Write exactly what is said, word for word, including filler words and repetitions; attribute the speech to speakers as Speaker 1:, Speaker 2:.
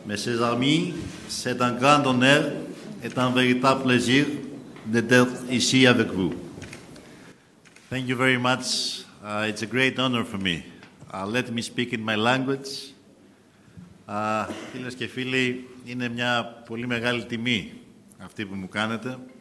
Speaker 1: Mes chers amis, c'est un grand honneur et un véritable plaisir d'être ici avec vous. Thank you very much. Uh, it's a great honor for me. Uh, let me speak in my language. Uh, φίλες και φίλοι, είναι μια πολύ μεγάλη τιμή αυτή που μου κάνετε.